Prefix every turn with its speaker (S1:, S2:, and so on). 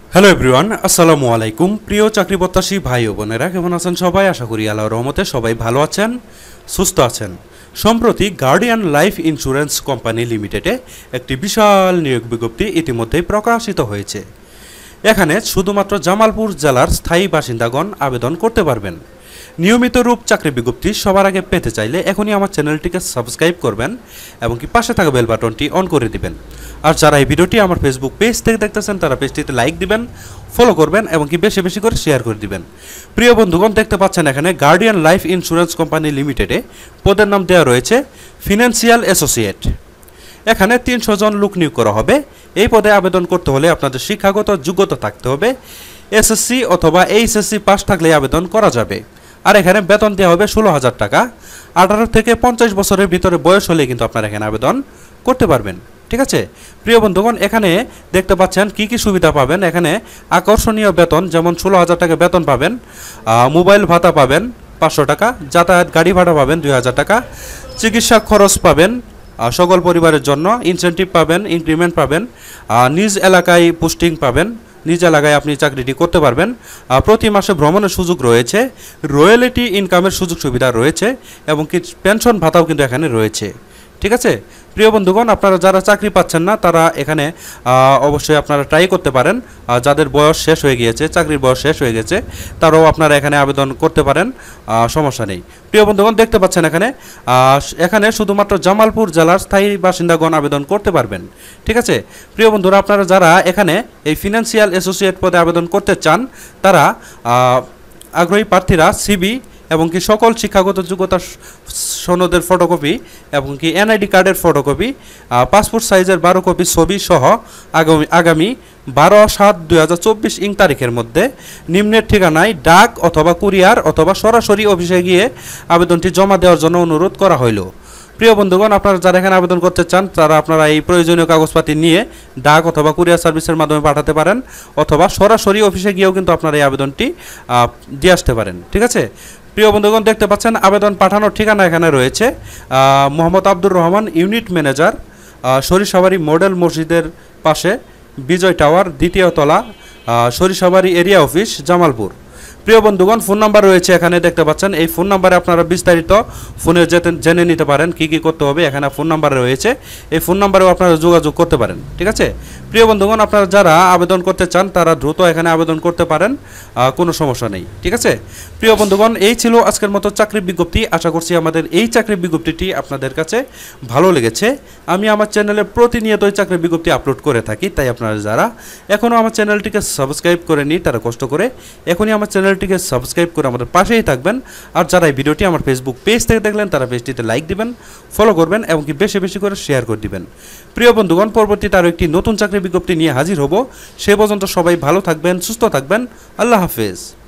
S1: Hello everyone, আসসালামু আলাইকুম। প্রিয় চাকরি প্রত্যাশী ভাই ও বোনেরা, কেমন আছেন সবাই? আশা করি আল্লাহর রহমতে সবাই ভালো আছেন, সুস্থ আছেন। সম্প্রতি গার্ডিয়ান লাইফ ইন্স্যুরেন্স কোম্পানি লিমিটেডে একটি বিশাল নিয়োগ বিজ্ঞপ্তি ইতিমধ্যেই প্রকাশিত হয়েছে। এখানে শুধুমাত্র জামালপুর জেলার স্থায়ী বাসিন্দাগণ আবেদন করতে পারবেন। নিয়মিত রূপ চাকরি বিজ্ঞপ্তি সবার আগে পেতে চাইলে এখনই আমার চ্যানেলটিকে সাবস্ক্রাইব করবেন এবং কি পাশে থাকা বেল বাটনটি অন করে দিবেন। আর যারা এই ভিডিওটি আমার ফেসবুক পেজ থেকে দেখতেছেন তারা পেজটিতে লাইক দিবেন, ফলো করবেন এবং কি বেশি বেশি করে শেয়ার করে দিবেন। প্রিয় বন্ধুগণ, দেখতে পাচ্ছেন এখানে গার্ডিয়ান লাইফ ইন্স্যুরেন্স কোম্পানি লিমিটেডে পদের নাম দেওয়া রয়েছে ফিনান্সিয়াল অ্যাসোসিয়েট। এখানে 300 জন লোক নিয়োগ করা হবে। এই পদে আবেদন করতে হলে আপনাদের শিক্ষাগত যোগ্যতা থাকতে হবে। এসএসসি অথবা এইচএসসি পাস থাকলে আবেদন করা যাবে। আর এখানে বেতন দেওয়া হবে 16,000 টাকা। 18 থেকে 50 বছরের ভিতরে বয়স হলে কিন্তু আপনারা এখানে আবেদন করতে পারবেন। ঠিক আছে প্রিয় বন্ধুগণ, এখানে দেখতে পাচ্ছেন কি কি সুবিধা পাবেন। এখানে আকর্ষণীয় বেতন, যেমন 16,000 টাকা বেতন পাবেন, মোবাইল ভাতা পাবেন 500 টাকা, যাতায়াত গাড়ি ভাড়া পাবেন 2,000 টাকা, চিকিৎসা খরচ পাবেন সকল পরিবারের জন্য, ইনসেন্টিভ পাবেন, ইনক্রিমেন্ট পাবেন, নিজ এলাকায় পোস্টিং পাবেন, নিজ এলাকায় আপনি চাকরিটি করতে পারবেন। প্রতি মাসে ভ্রমণের সুযোগ রয়েছে, রয়্যালিটি ইনকামের সুযোগ সুবিধা রয়েছে এবং কি পেনশন ভাতাও কিন্তু এখানে রয়েছে। ঠিক আছে প্রিয় বন্ধুগণ, আপনারা যারা চাকরি পাচ্ছেন না তারা এখানে অবশ্যই আপনারা ট্রাই করতে পারেন। যাদের বয়স শেষ হয়ে গিয়েছে, চাকরির বয়স শেষ হয়ে গেছে, তারাও আপনারা এখানে আবেদন করতে পারেন, সমস্যা নেই। প্রিয় বন্ধুগণ, দেখতে পাচ্ছেন এখানে শুধুমাত্র জামালপুর জেলার স্থায়ী বাসিন্দাগণ আবেদন করতে পারবেন। ঠিক আছে প্রিয় বন্ধুরা, আপনারা যারা এখানে এই ফিনান্সিয়াল অ্যাসোসিয়েট পদে আবেদন করতে চান তারা আগ্রহী প্রার্থীরা সিবি এবং কি সকল শিক্ষাগত যোগ্যতা সনদের ফটোকপি এবং কি এনআইডি কার্ডের ফটোকপি, পাসপোর্ট সাইজের 12 কপি ছবি সহ আগামী 12/7/2024 ইং তারিখের মধ্যে নিম্নের ঠিকানায় ডাক অথবা কুরিয়ার অথবা সরাসরি অফিসে গিয়ে আবেদনটি জমা দেওয়ার জন্য অনুরোধ করা হইল। প্রিয় বন্ধুগণ, আপনারা যারা এখানে আবেদন করতে চান তারা আপনারা এই প্রয়োজনীয় কাগজপাতি নিয়ে ডাক অথবা কুরিয়ার সার্ভিসের মাধ্যমে পাঠাতে পারেন, অথবা সরাসরি অফিসে গিয়েও কিন্তু আপনারা এই আবেদনটি দিয়ে আসতে পারেন। ঠিক আছে প্রিয় বন্ধুগণ, দেখতে পাচ্ছেন আবেদন পাঠানোর ঠিকানা এখানে রয়েছে Mohammad Abdur Rahman, unit manager, Sarishabari model মসজিদের পাশে, বিজয় টাওয়ার, 2য় তলা, সরিষাবাড়ি এরিয়া অফিস, জামালপুর। প্রিয় বন্ধুগণ, ফোন নাম্বার রয়েছে এখানে দেখতে পাচ্ছেন। এই ফোন নাম্বারে আপনারা বিস্তারিত ফোনে জেনে নিতে পারেন কি কি করতে হবে। এখানে ফোন নাম্বার রয়েছে, এই ফোন নাম্বারেও আপনারা যোগাযোগ করতে পারেন। ঠিক আছে প্রিয় বন্ধুগণ, আপনারা যারা আবেদন করতে চান তারা দ্রুত এখানে আবেদন করতে পারেন, কোনো সমস্যা নেই। ঠিক আছে প্রিয় বন্ধুগণ, এই ছিল আজকের মতো চাকরির বিজ্ঞপ্তি। আশা করছি আমাদের এই চাকরির বিজ্ঞপ্তিটি আপনাদের কাছে ভালো লেগেছে। আমি আমার চ্যানেলে প্রতিনিয়ত চাকরির বিজ্ঞপ্তি আপলোড করে থাকি, তাই আপনারা যারা এখনও আমার চ্যানেলটিকে সাবস্ক্রাইব করেনি তারা কষ্ট করে এখনই আমার চ্যানেলটিকে সাবস্ক্রাইব করে আমাদের পাশেই থাকবেন। আর যারা এই ভিডিওটি আমার ফেসবুক পেজ থেকে দেখলেন তারা পেজটিতে লাইক দিবেন, ফলো করবেন এবং কি বেশি বেশি করে শেয়ার করে দিবেন। প্রিয় বন্ধুগণ, পরবর্তীতে আরও একটি নতুন চাকরির বিজ্ঞপ্তি নিয়ে হাজির হব। সে পর্যন্ত সবাই ভালো থাকবেন, সুস্থ থাকবেন। আল্লাহ হাফেজ।